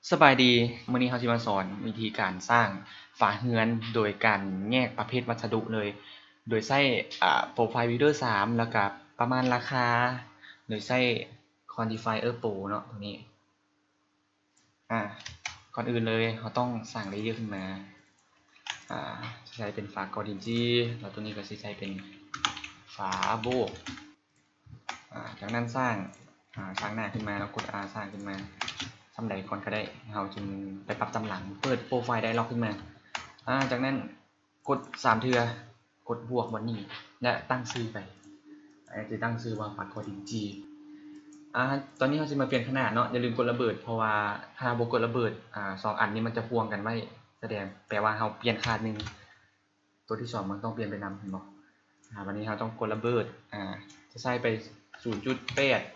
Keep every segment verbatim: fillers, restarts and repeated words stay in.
สบายดีมื้อนี้เราสิมาสอนวิธีการสร้างฝาเรือนโดยการแยกประเภทวัสดุเลย โดยใช้อ่า Profile Builder สามแล้วก็ประมาณราคา โดยใช้ Quantifier Pro เนาะตัวนี้อ่าก่อนอื่นเลยเราต้องสร้างเลเยอร์ขึ้นมาอ่าใช้เป็นฝากอดินจีแล้วตัวนี้ก็สิใช้เป็นฝาโบกอ่าจากนั้นสร้างอ่าสร้างหน้าขึ้นมาแล้วกด R สร้างขึ้นมาทำใดก่อนก็ได้เราจึงไปปรับจำหลังเปิดโปรไฟล์ได้ล็อกขึ้นมาอ่าจากนั้นกดสามเทือกดบวกบนนี้และตั้งชื่อไปจะตั้งชื่อว่าฝากอดินจีอ่าตอนนี้เราจะมาเปลี่ยนขนาดเนาะอย่าลืมกดระเบิดเพราะว่าถ้าบ่กดระเบิดอ่าสองอันนี้มันจะพ่วงกันไว้แสดงแปลว่าเราเปลี่ยนขาดหนึ่งตัวที่สองมันต้องเปลี่ยนไปนำเห็นบ่อ่าวันนี้เราต้องกดระเบิดอ่าจะใส่ไป ศูนย์จุดแปด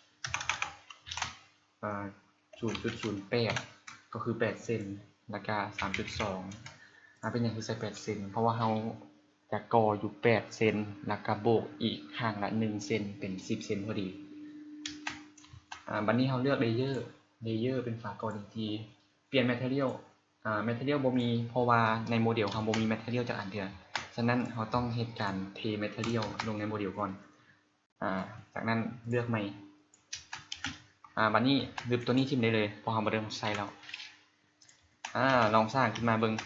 อ่า ศูนย์จุดศูนย์แปด ก็คือแปดเซนแล้วก็ สามจุดสอง อ่าเป็นอย่างคือใส่แปดเซนเพราะว่าเราจะก่ออยู่แปดเซนแล้วก็โบกอีกข้างละหนึ่งเซนเป็นสิบเซนพอดีอ่าบัดนี้เราเลือกเลเยอร์เลเยอร์เป็นฝาก่อดีทีเปลี่ยนแมทเทอเรียลอ่าแมทเทอเรียลบ่มีเพราะว่าในโมเดลเราบ่มีแมทเทอเรียลจากอันเดียวฉะนั้นเราต้องเฮ็ดการเทแมทเทอเรียลลงในโมเดลก่อนอ่าจากนั้นเลือกใหม่อ่าบัดนี้ลืบตัวนี้ทิ่มได้เลยเพราะเราบ่ได้ใช้แล้วอ่าลองสร้างขึ้นมาเบิ่ง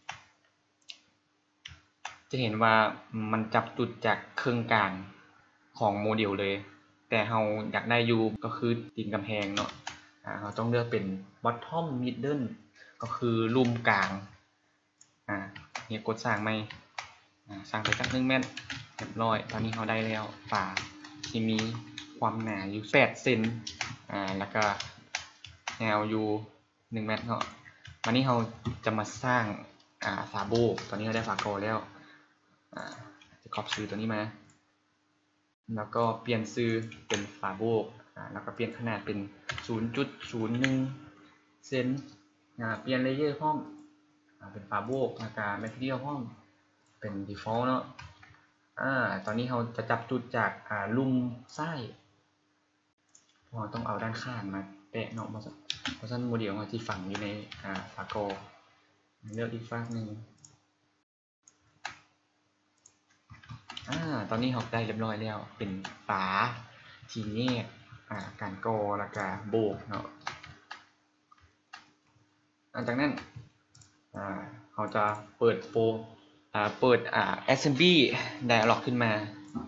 จะเห็นว่ามันจับจุดจากครึ่งกลางของโมเดลเลยแต่เราอยากได้อยู่ก็คือตีนกำแพงเนาะอ่าเราต้องเลือกเป็น bottom middle ก็คือรูมกลางอ่าเนี่ยกดสร้างใหม่อ่าสร้างไปสักหนึ่งเมตรเรียบร้อยตอนนี้เราได้แล้วฝาที่มีความหนาอยู่แปดเซนอ่าแล้วก็แนวอยู่หนึ่งเมตรเนาะวันนี้เราจะมาสร้างอ่าฝาโบกตอนนี้เราได้ฝาโกแล้วอ่าจะครอบซื้อตัวนี้มาแล้วก็เปลี่ยนซื้อเป็นฝาโบกอ่าแล้วก็เปลี่ยนขนาดเป็น ศูนย์จุดศูนย์หนึ่ง เซนอ่าเปลี่ยนเลเยอร์ห้องอ่าเป็นฝาโบกแล้วก็แมทเทียลห้องเป็น default เนาะอ่าตอนนี้เราจะจับจุดจากอ่าลุ่มซ้ายเพราะต้องเอาด้านข้างมาแตะเนาะเพราะฉะนั้นโมเดลที่ฝังอยู่ในอ่าฝาโกเลือกอีกฝั่งหนึ่งอ่าตอนนี้เราได้เรียบร้อยแล้วเป็นฝาทีนี้อ่าการกอแล้วก็โบกเนาะหลังจากนั้นอ่าเราจะเปิดโปรอ่าเปิดอ่า assembly dialog ขึ้นมา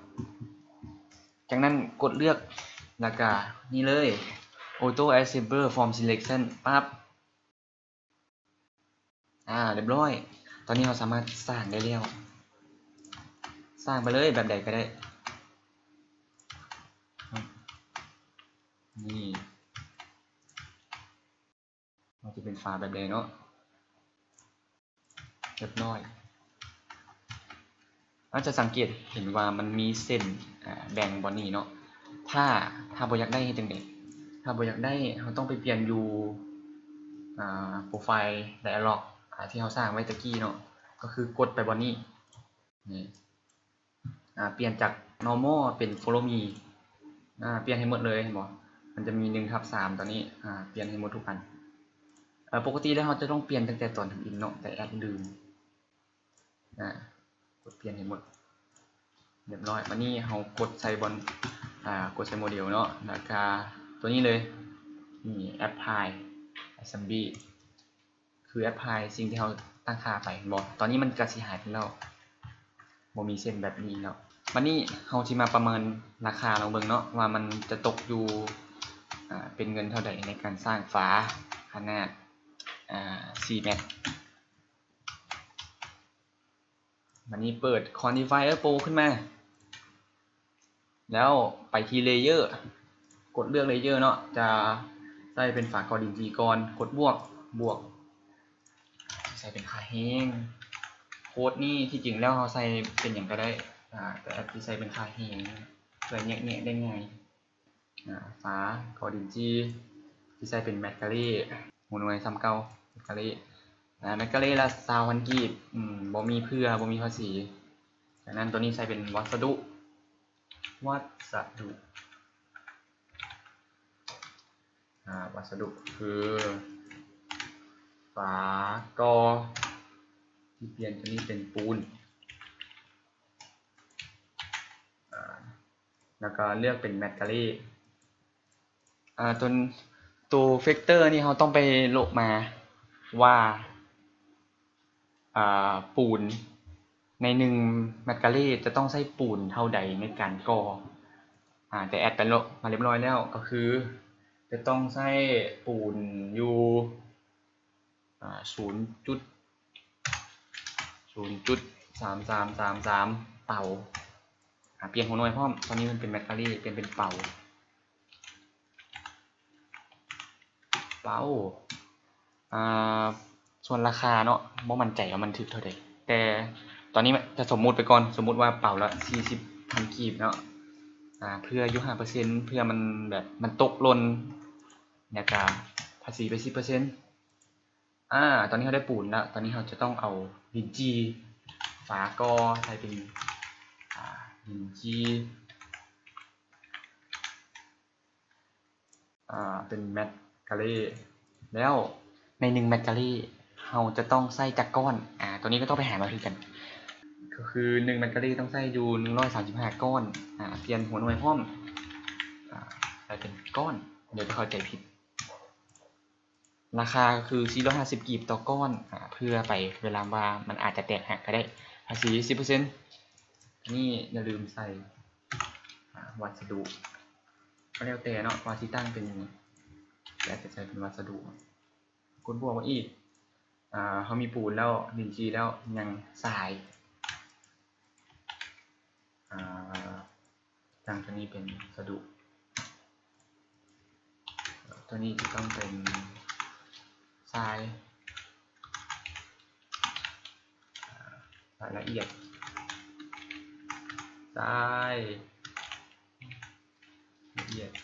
จากนั้นกดเลือกแล้วก็นี่เลย auto assembler from selection ปั๊บอ่าเรียบร้อยตอนนี้เราสามารถสร้างได้แล้วสร้างไปเลยแบบใดก็ได้นี่มันจะเป็นฝาแบบใดเนาะเรียบร้อยเราจะสังเกตเห็นว่ามันมีเส้นแบ่งบนนี้เนาะถ้าถ้าบ่อยากได้เฮ็ดจังได๋ถ้าบ่อยากได้เราต้องไปเปลี่ยนอยู่อ่าโปรไฟล์ dialog อ่าที่เราสร้างไว้ตะกี้เนาะก็คือกดไปบนนี้นี่อ่าเปลี่ยนจาก normal เป็น follow me อ่าเปลี่ยนให้หมดเลยเห็นบ่มันจะมี หนึ่งทับสาม ตอนนี้อ่าเปลี่ยนให้หมดทุกอันเอ่อปกติแล้วเราจะต้องเปลี่ยนตั้งแต่ตอนทำอินเนาะแต่แอดลืมอ่ากดเปลี่ยนให้หมดเรียบร้อยวันนี้เรากดใส่บนอ่ากดใส่โมเดลเนาะแล้วก็ตัวนี้เลยนี่ apply assembly คือ apply สิ่งที่เราตั้งค่าไปบอกตอนนี้มันก็สิหายไปแล้วบ่มีเส้นแบบนี้แล้ววันนี้เราสิมาประเมินราคาลองเบิ่งเนาะว่ามันจะตกอยู่อ่าเป็นเงินเท่าใดในการสร้างฝาขนาดอ่าสี่เมตรวันนี้เปิด Quantifier Pro ขึ้นมาแล้วไปที่เลเยอร์กดเลือกเลเยอร์เนาะจะใส่เป็นฝากอดินจีก่อนกดบวกบวกใส่เป็นค่าแห้งโค้ดนี่ที่จริงแล้วเราใส่เป็นอย่างก็ได้อ่าแต่ที่ใส่เป็นค่าแห้งเพื่อแยกๆได้ง่ายอ่าฝากอดินจีที่ใส่เป็นแมตกาเล่หมุนไว้ซ้ำเก่าแมตกาเล่อ่าแมตกาเล่ละสามพันกีบอืมบ่มีเพื่อบ่มีภาษีจากนั้นตัวนี้ใส่เป็นวัสดุวัสดุอ่าวัสดุคือากอที่เปลี่ยนตัวนี้เป็นปูนแล้วก็เลือกเป็นแมตกาลีอ่าตัวตัวเฟกเตอร์นี่เขาต้องไปโลกมาว่าอ่าปูนในหนึ่งแมตกาลีจะต้องใช้ปูนเท่าใดในการก่ออ่าแต่แอดไปโลกมาเรียบร้อยแล้วก็คือจะต้องใช้ปูนอยู่อ่าศูนย์จุดศูนย์จุดสามสามสามสามเป่าเปลี่ยนหัวหน่วยพร้อมตอนนี้มันเป็นแมตกาลีเปลี่ยนเป็นเป่าเป่าอ่าส่วนราคาเนาะบ่มั่นใจว่ามันถึกเท่าใดแต่ตอนนี้จะสมมุติไปก่อนสมมุติว่าเป่าละสี่สิบพันกีบเนาะอ่าเพื่ออยู่ ห้าเปอร์เซ็นต์ เพื่อมันแบบมันตกหล่นแล้วก็ภาษีไป สิบเปอร์เซ็นต์ อ่าตอนนี้เขาได้ปูนแล้วตอนนี้เขาจะต้องเอาดินจีฝากอใส่เป็นอ่าดินจีอ่าเป็นแมตกาลีแล้วในหนึ่งแมตกาลีเราจะต้องใส่จักก้อนอ่าตัวนี้ก็ต้องไปหามาคือกันก็คือหนึ่งแมตกาลีต้องใส่อยู่หนึ่งร้อยสามสิบห้าก้อนอ่าเปลี่ยนหัวหน่วยพร้อมอ่าใส่เป็นก้อนเดี๋ยวจะเข้าใจผิดราคาคือสี่ร้อยห้าสิบกีบต่อก้อนอ่าเพื่อไปเวลาว่ามันอาจจะแตกหักก็ได้ภาษี สิบเปอร์เซ็นต์ นี่อย่าลืมใส่วัสดุก็แล้วแต่เนาะว่าที่ตั้งเป็นแต่จะใช้เป็นวัสดุกดบวกมาอีกอ่าเขามีปูนแล้วดินจีแล้วยังทรายอ่าตั้งตัวนี้เป็นวัสดุตัวนี้จะต้องเป็นทรายรายละเอียดทรายละเอียด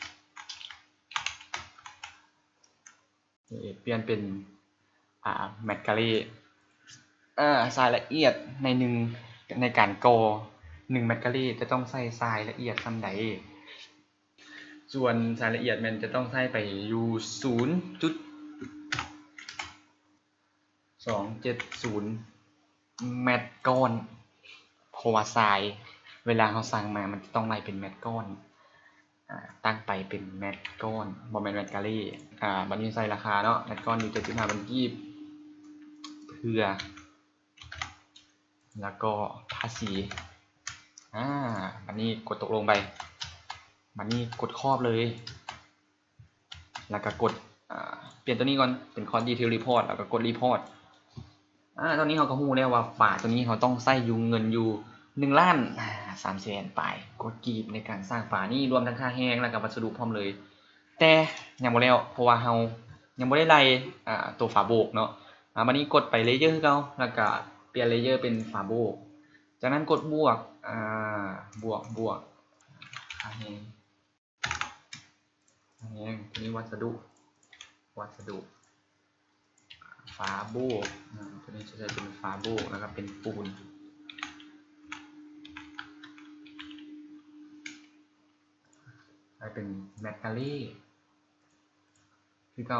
เปลี่ยนเป็นอ่าแมตกาลีอ่าทรายละเอียดในหนึ่งในการก่อหนึ่งแมตกาลีจะต้องใส่ทรายละเอียดส่ำใดส่วนทรายละเอียดมันจะต้องใส่ไปอยู่ศูนย์จุดสองเจ็ดศูนย์แมตก้อนเพราะว่าทรายเวลาเขาสั่งมามันจะต้องไล่เป็นแมตก้อนตั้งไปเป็นแมตก้อนบ่แม่นแมตกาลีอ่าบัดนี้ใส่ราคาเนาะแมตก้อนอยู่เจ็ดสิบห้าพันกีบเพื่อแล้วก็ภาษีอ่าบัดนี้กดตกลงไปบัดนี้กดครอบเลยแล้วก็กดอ่าเปลี่ยนตัวนี้ก่อนเป็นคอร์สดีเทลรีพอร์ตแล้วก็กดรีพอร์ตอ่าตอนนี้เขาก็ฮู้แล้วว่าฝาตัวนี้เขาต้องใส่อยู่เงินอยู่หนึ่งล้านสามแสนปลายกดกีบในการสร้างฝานี่รวมทั้งค่าแห้งแล้วก็วัสดุพร้อมเลยแต่ยังบ่แล้วเพราะว่าเฮายังบ่ได้ไล่อ่าตัวฝาโบกเนาะอ่าบัดนี้กดไปเลเยอร์คือเก่าแล้วก็เปลี่ยนเลเยอร์เป็นฝาโบกจากนั้นกดบวกอ่าบวกบวกค่าแห้งค่าแห้งทีนี้วัสดุวัสดุฝาโบกตัวนี้จะใช้เป็นฝาโบกแล้วก็เป็นปูนเป็นแมตกาลีคือเก่า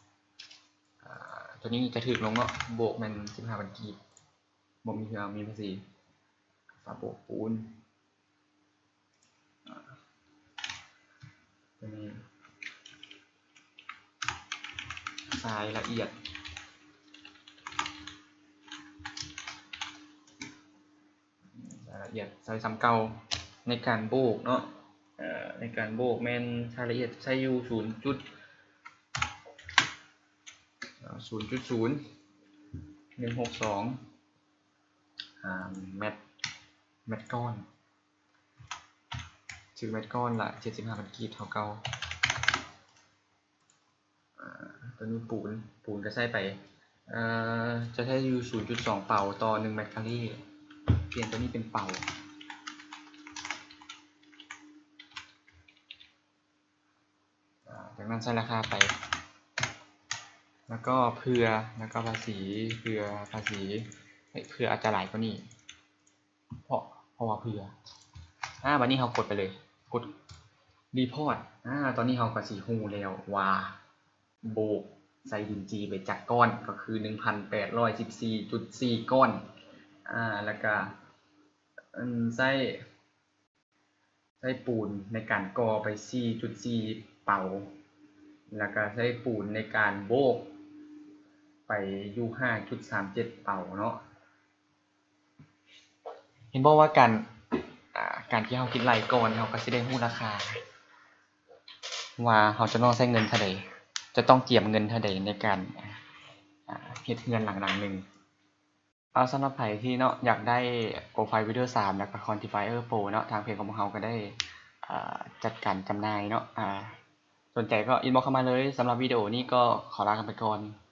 ตัวนี้จะถึกลงเนาะโบกมันสิบห้าพันกีบบ่มีเงินมีภาษีฝาโบกปูนตัวนี้ทรายละเอียดรายละเอียดทรายซ้ำเก่าในการโบกเนาะในการโบกแม่นรายละเอียดใช้อยู่ศูนย์จุดศูนย์จุดศูนย์หนึ่งหกสองแมตแมตก้อนชื่อแมตก้อนละเจ็ดสิบห้าพันกีบเท่าเก่าตัวนี้ปูนปูนก็ใส่ไปจะใช้อยู่ ศูนย์จุดสอง เป่าต่อหนึ่งแมตกาลีเปลี่ยนตัวนี้เป็นเป่าจากนั้นใส่ราคาไปแล้วก็เผื่อแล้วก็ภาษีเผื่อภาษีเผื่ออาจจะหลายกว่านี้เพราะเพราะว่าเผื่ออ่าวันนี้เขากดไปเลยกดรีพอร์ตอ่าตอนนี้เขาก็สีฮู้แล้วว่าโบกใส่ดินจีไปจักก้อนก็คือ หนึ่งพันแปดร้อยสิบสี่จุดสี่ ก้อนอ่าแล้วก็อืมใส่ใส่ปูนในการก่อไป สี่จุดสี่ เป่าแล้วก็ใช้ปูนในการโบกไปอยู่ ห้าจุดสามเจ็ด เป่าเนาะเห็นบอกว่าการอ่าการที่เราคิดไล่ก่อนเราก็สิได้รู้ราคาว่าเราจะต้องใช้เงินเท่าใดจะต้องเตรียมเงินเท่าใดในการอ่าเฮ็ดเรือนหลังๆหนึ่งเอาสำหรับไผที่เนาะอยากได้ Profile Builder สามแล้วก็ Quantifier Pro เนาะทางเพจของพวกเราก็ได้อ่าจัดการจำหน่ายเนาะอ่าสนใจก็อินบ็อกซ์เข้ามาเลยสำหรับวิดีโอนี้ก็ขอลากันไปก่อน